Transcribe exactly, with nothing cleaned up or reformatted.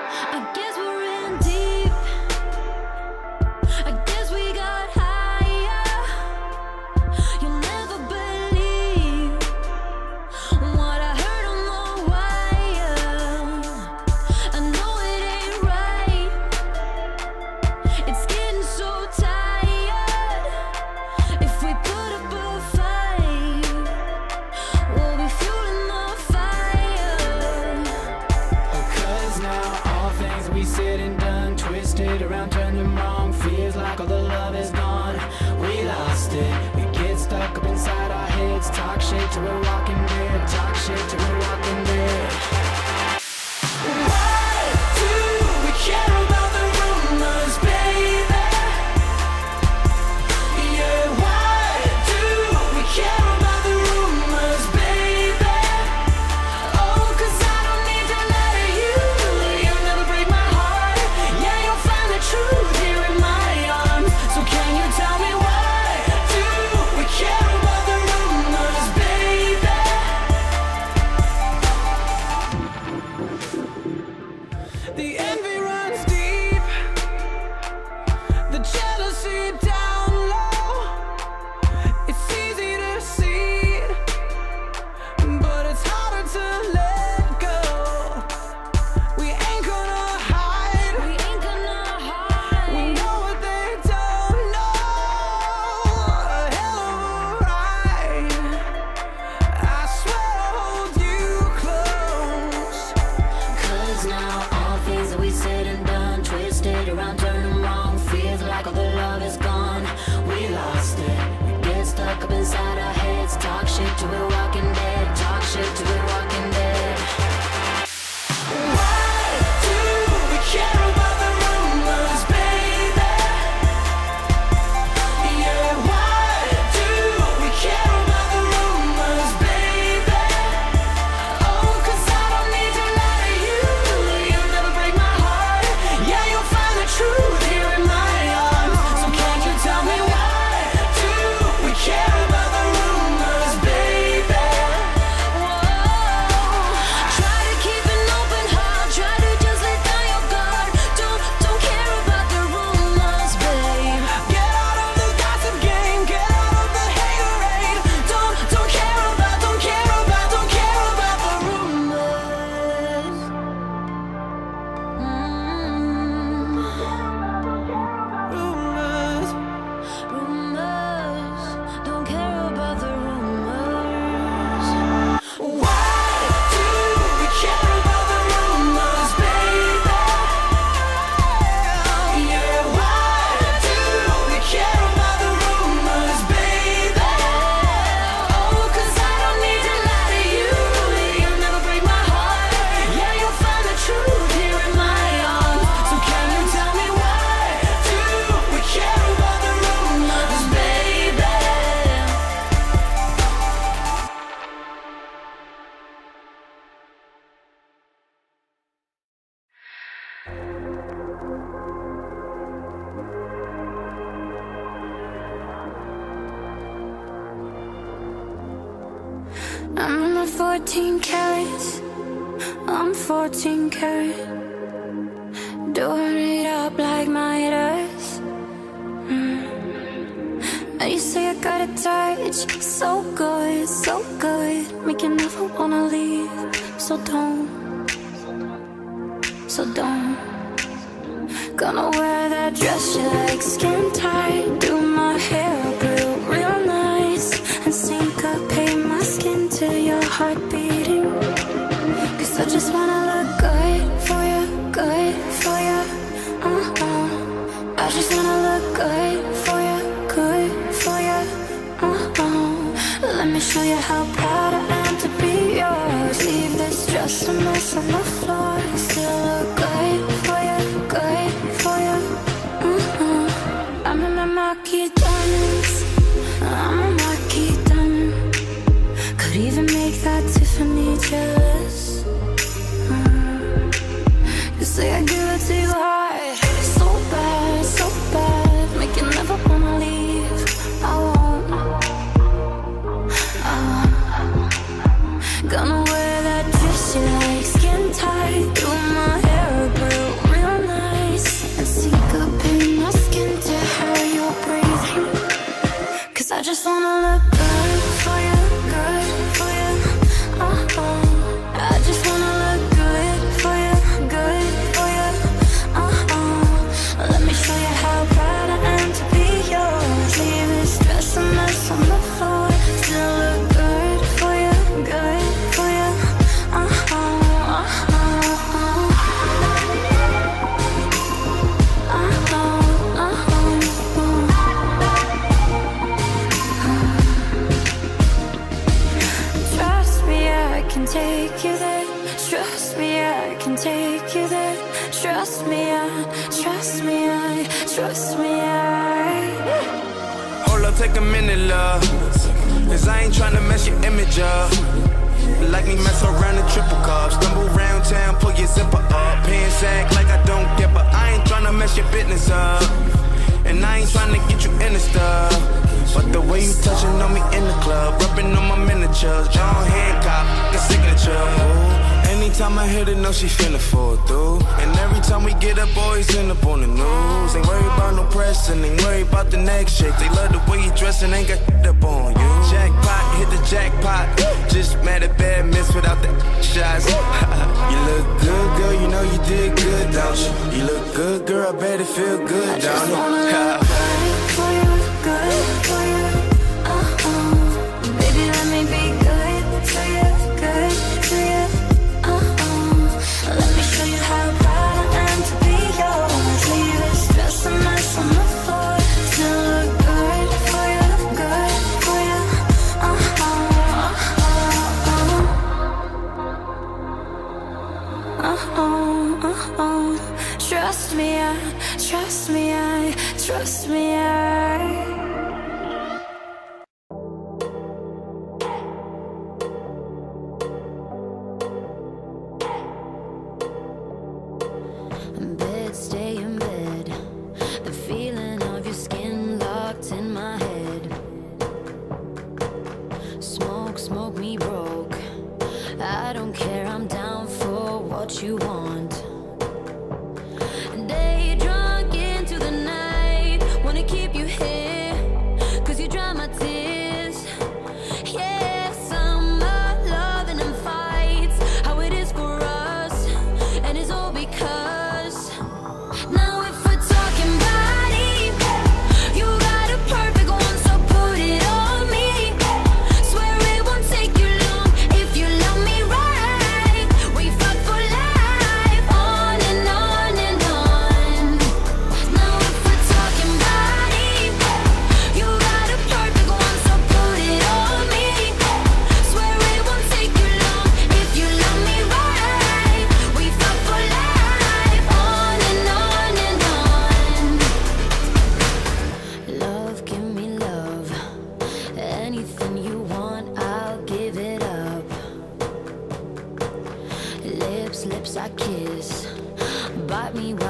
I guess we're in deep. I guess we got higher. You'll never believe what I heard on the wire. I know it ain't right. It's getting so tired. If we put up a fight, we'll be fueling the fire. Oh, 'cause now all things that we said and done, twisted around, turned them wrong. Feels like all the love is gone. We lost it. We get stuck up inside our heads. Talk shit till we're walking dead. Talk shit till we're walking dead. Why do we care about the rumors, baby? Yeah, why do we care about the rumors, baby? Oh, 'cause I don't need to lie to you. You'll never break my heart. Yeah, you'll find the truth here in my arms. So can you tell me why do we care about the rumors, baby? The envy runs deep, the jealousy down low. It's easy to see, but it's harder to let go. We ain't gonna hide. We ain't gonna hide. We know what they don't know. A hell of a ride. I swear I'll hold you close. 'Cause now all things that we said and done, twisted around, turned them wrong. Feels like all the love is gone. We lost it. We get stuck up inside our heads. Talk shit till we're walking dead. Talk shit till we're walking dead. Why do we care about the rumors, baby? Yeah, why do we care about the rumors, baby? Oh, 'cause I don't need to lie to you. You'll never break my heart. Yeah, you'll find the truth here in my arms. So can't you tell me why do we care about the rumors, baby? Whoa. Try to keep an open heart. Try to just let down your guard. Don't, don't care about the rumors, babe. Get out of the gossip game. Get out of the haterade. Don't, don't care about, don't care about, don't care about the rumors. Mm. Rumors. Rumors. Don't care about the rumors. Why do we care about the rumors, baby? Yeah, why do we care about the rumors, baby? Oh, 'cause I don't need to lie to you. You'll never break my heart. Yeah, you'll find the truth here in my arms. So can you tell me why do we care about the rumors, baby? I'm in my fourteen carats. I'm fourteen carat. Doing it up like Midas. Mm. Now you say I got a touch, so good, so good, make you never wanna leave. So don't, so don't. Gonna wear that dress you like, skin tight. Do my hair up real, real nice, and syncopate my skin to your heart beating. Cause I just wanna look good for you, good for you. Uh-uh. I just wanna look good for you, good for you. Uh-uh. Let me show you how proud I am to be yours. Leave this dress a mess on the floor. Still look good for you, good for you. Uh-uh. I'm in my marquee diamonds. I'm a marquee diamond. Could even make that Tiffany jealous. Mm. You say I give it to you hard, so bad, so bad, make you never wanna leave. I won't, I won't. Gonna wear that dress you like, skin tight. Do my hair up real Trust me, I, trust me, I, trust me, I. Hold up, take a minute, love. Cause I ain't tryna mess your image up. Like me mess around the triple cup. Stumble round town, pull your zipper up. Pants act like I don't get, but I ain't tryna mess your business up. And I ain't tryna get you in the stuff. But the way you touching on me in the club, rubbing on my miniatures, John Hancock, the signature. Ooh. Anytime I hit it, know she finna fall through. And every time we get up, boys end up on the news. Ain't worried about no pressing, ain't worried about the next shake. They love the way you dressing, ain't got up on you. Jackpot, hit the jackpot. Just mad at bad miss without the shots. You look good, girl, you know you did good, don't you? You look good, girl, I bet it feel good, I just don't wanna it? look good for you, good for you. Uh-uh. Baby, let me be good to you, good to you. Uh-uh. Let me show you how proud I am to be yours. Leave this dress a mess on the floor. Still look good for you, good for you. Uh-uh. Uh-uh. Uh-uh. Trust me, I, trust me, I, trust me, I. Bed, stay in bed. The feeling of your skin locked in my head. Smoke, smoke me broke. I don't care, I'm down for what you want. Day drunk into the night. Wanna keep you here, cause you dry my tears. Yeah, summer loving and fights. How it is for us, and it's all because now if we're talking body, you got a perfect one, so put it on me. Swear it won't take you long if you love me right. We fuck for life, on and on and on. Now if we're talking body, you got a perfect one, so put it on me. Swear it won't take you long if you love me right. We fuck for life, on and on and on. Love, give me love. Anything you want, I'll give it up. Lips, lips I kiss. Bite me while